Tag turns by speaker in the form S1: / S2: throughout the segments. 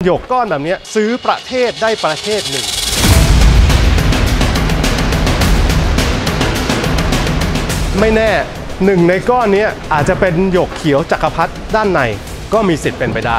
S1: หยกก้อนแบบนี้ซื้อประเทศได้ประเทศหนึ่งไม่แน่หนึ่งในก้อนนี้อาจจะเป็นหยกเขียวจักรพรรดิด้านในก็มีสิทธิ์เป็นไปได้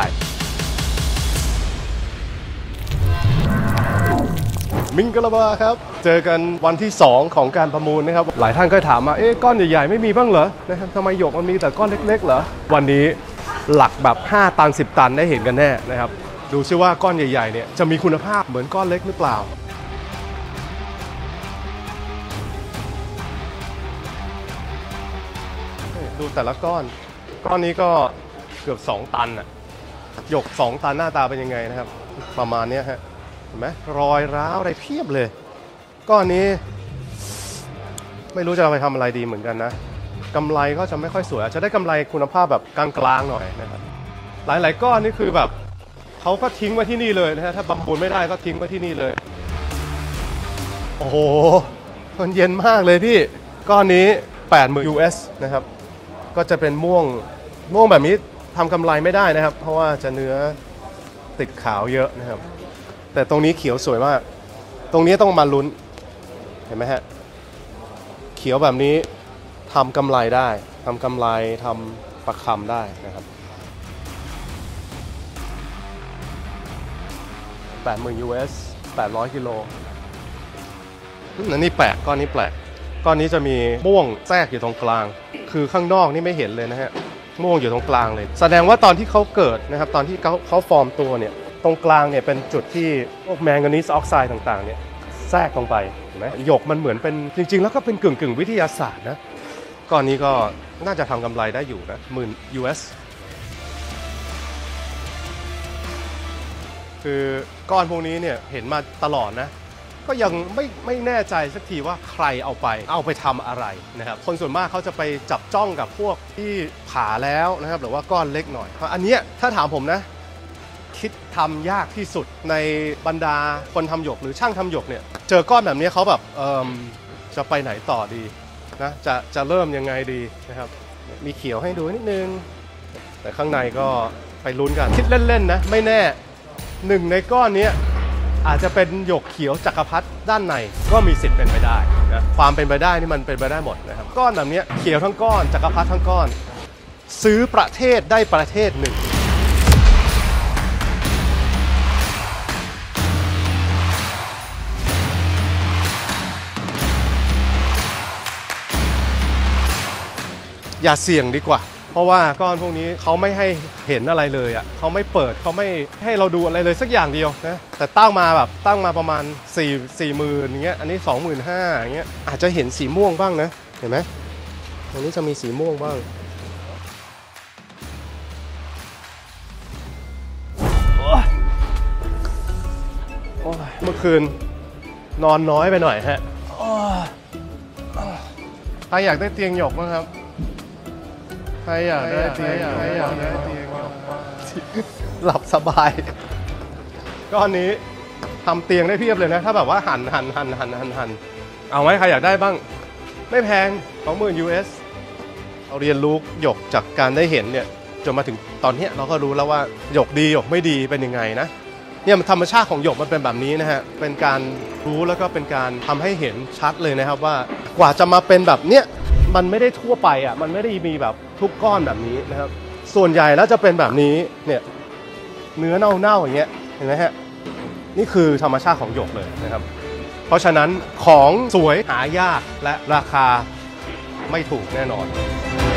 S1: มิงกะลาบาครับเจอกันวันที่2ของการประมูลนะครับหลายท่านก็ถามมาก้อนใหญ่ๆไม่มีบ้างเหรอนะครับทำไมหยกมันมีแต่ก้อนเล็กๆเหรอวันนี้หลักแบบ5 ตัน 10 ตันได้เห็นกันแน่นะครับดูซิว่าก้อนใหญ่ๆเนี่ยจะมีคุณภาพเหมือนก้อนเล็กหรือเปล่าดูแต่ละก้อนนี้ก็เกือบ2 ตันอะหยก2 ตันหน้าตาเป็นยังไงนะครับประมาณนี้ฮะเห็นไหมรอยร้าวอะไรเพียบเลยก้อนนี้ไม่รู้จะเอาไปทำอะไรดีเหมือนกันนะกำไรก็จะไม่ค่อยสวยจะได้กำไรคุณภาพแบบกลางๆหน่อยนะครับหลายๆก้อนนี่คือแบบเขาก็ทิ้งไว้ที่นี่เลยนะฮะถ้าประมูลไม่ได้ก็ทิ้งไว้ที่นี่เลยโอ้โหมันเย็นมากเลยพี่ก้อนนี้ 80,000 US นะครับก็จะเป็นม่วงแบบนี้ทำกำไรไม่ได้นะครับเพราะว่าจะเนื้อติดขาวเยอะนะครับแต่ตรงนี้เขียวสวยมากตรงนี้ต้องมาลุ้นเห็นไหมฮะเขียวแบบนี้ทำกำไรได้ทำกำไรทำประคำได้นะครับ 80,000 US 800 กิโลอันนี้แปลกก้อนนี้แปลกก้อนนี้จะมีม่วงแทรกอยู่ตรงกลางคือข้างนอกนี่ไม่เห็นเลยนะฮะม่วงอยู่ตรงกลางเลยแสดงว่าตอนที่เขาเกิดนะครับตอนที่เขาฟอร์มตัวเนี่ยตรงกลางเนี่ยเป็นจุดที่พวกแมงกานีสออกไซด์ต่างๆเนี่ยแทรกลงไปเห็นไหมหยกมันเหมือนเป็นจริงๆแล้วก็เป็นกึ่งวิทยาศาสตร์นะก้อนนี้ก็น่าจะทำกำไรได้อยู่นะ10,000 US คือก้อนพวกนี้เนี่ยเห็นมาตลอดนะก็ยังไม่แน่ใจสักทีว่าใครเอาไปทำอะไรนะครับคนส่วนมากเขาจะไปจับจ้องกับพวกที่ผ่าแล้วนะครับหรือว่าก้อนเล็กหน่อยเพราะอันเนี้ยถ้าถามผมนะคิดทำยากที่สุดในบรรดาคนทำหยกหรือช่างทำหยกเนี่ยเจอก้อนแบบนี้เขาแบบจะไปไหนต่อดีนะจะเริ่มยังไงดีนะครับมีเขียวให้ดูนิดนึงแต่ข้างในก็ไปลุ้นกันคิดเล่นๆนะไม่แน่หนึ่งในก้อนนี้อาจจะเป็นหยกเขียวจักรพรรดิด้านในก็มีสิทธิ์เป็นไปได้นะความเป็นไปได้นี่มันเป็นไปได้หมดนะครับก้อนแบบนี้เขียวทั้งก้อนจักรพรรดิทั้งก้อนซื้อประเทศได้ประเทศหนึ่งอย่าเสี่ยงดีกว่าเพราะว่าก้อนพวกนี้เขาไม่ให้เห็นอะไรเลยอ่ะเขาไม่เปิดเขาไม่ให้เราดูอะไรเลยสักอย่างเดียวนะแต่ตั้งมาประมาณ40,000อย่างเงี้ยอันนี้ 25,000อย่างเงี้ยอาจจะเห็นสีม่วงบ้างนะเห็นไหมตรงนี้จะมีสีม่วงบ้างเมื่อคืนนอนน้อยไปหน่อยฮะใครอยากได้เตียงหยกบ้างครับใครอยากได้เตียงหลับสบายก้อนนี้ทำเตียงได้เพียบเลยนะถ้าแบบว่าหั่นเอาไหมใครอยากได้บ้างไม่แพง 20,000 US เราเรียนรู้หยกจากการได้เห็นเนี่ยจนมาถึงตอนนี้เราก็รู้แล้วว่าหยกดีหยกไม่ดีเป็นยังไงนะเนี่ยธรรมชาติของหยกมันเป็นแบบนี้นะฮะเป็นการรู้แล้วก็เป็นการทำให้เห็นชัดเลยนะครับว่ากว่าจะมาเป็นแบบเนี้ยมันไม่ได้ทั่วไปอ่ะมันไม่ได้มีแบบทุกก้อนแบบนี้นะครับส่วนใหญ่แล้วจะเป็นแบบนี้เนี่ยเนื้อเน่าๆอย่างเงี้ยเห็นไหมฮะนี่คือธรรมชาติของหยกเลยนะครับเพราะฉะนั้นของสวยหายากและราคาไม่ถูกแน่นอน